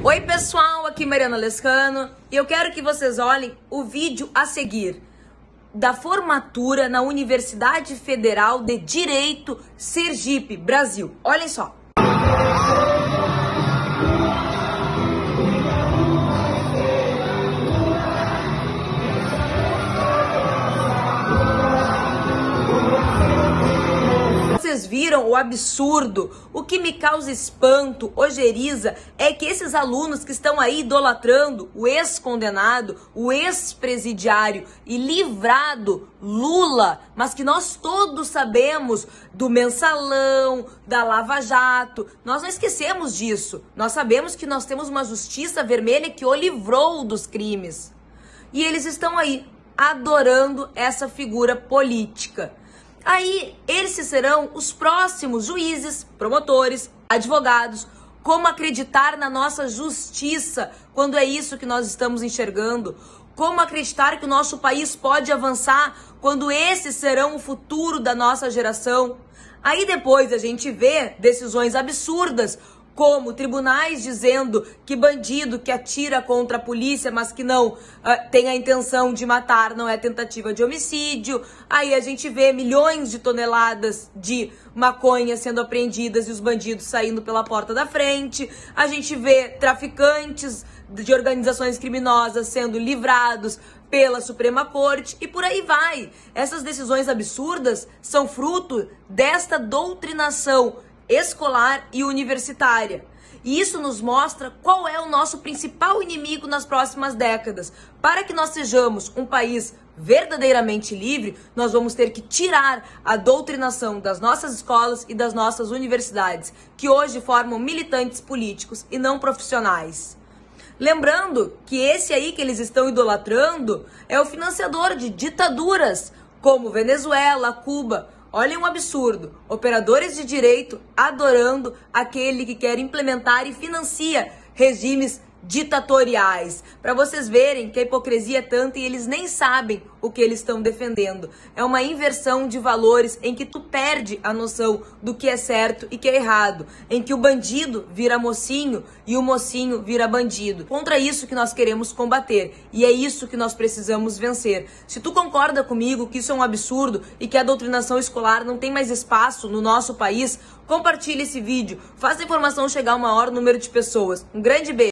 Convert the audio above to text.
Oi pessoal, aqui Mariana Lescano e eu quero que vocês olhem o vídeo a seguir da formatura na Universidade Federal de Direito Sergipe, Brasil. Olhem só. Vocês viram o absurdo? O que me causa espanto, ojeriza, é que esses alunos que estão aí idolatrando o ex-condenado, o ex-presidiário e livrado Lula, mas que nós todos sabemos do mensalão, da Lava Jato, nós não esquecemos disso. Nós sabemos que nós temos uma justiça vermelha que o livrou dos crimes. E eles estão aí adorando essa figura política. Aí, esses serão os próximos juízes, promotores, advogados. Como acreditar na nossa justiça quando é isso que nós estamos enxergando? Como acreditar que o nosso país pode avançar quando esses serão o futuro da nossa geração? Aí depois a gente vê decisões absurdas, como tribunais dizendo que bandido que atira contra a polícia, mas que não tem a intenção de matar, não é tentativa de homicídio. Aí a gente vê milhões de toneladas de maconha sendo apreendidas e os bandidos saindo pela porta da frente. A gente vê traficantes de organizações criminosas sendo livrados pela Suprema Corte e por aí vai. Essas decisões absurdas são fruto desta doutrinação escolar e universitária. E isso nos mostra qual é o nosso principal inimigo nas próximas décadas. Para que nós sejamos um país verdadeiramente livre, nós vamos ter que tirar a doutrinação das nossas escolas e das nossas universidades, que hoje formam militantes políticos e não profissionais. Lembrando que esse aí que eles estão idolatrando é o financiador de ditaduras como Venezuela, Cuba. Olhem um absurdo, operadores de direito adorando aquele que quer implementar e financia regimes ditatoriais. Para vocês verem que a hipocrisia é tanta e eles nem sabem o que eles estão defendendo. É uma inversão de valores em que tu perde a noção do que é certo e que é errado. Em que o bandido vira mocinho e o mocinho vira bandido. Contra isso que nós queremos combater. E é isso que nós precisamos vencer. Se tu concorda comigo que isso é um absurdo e que a doutrinação escolar não tem mais espaço no nosso país, compartilhe esse vídeo. Faça a informação chegar ao maior número de pessoas. Um grande beijo.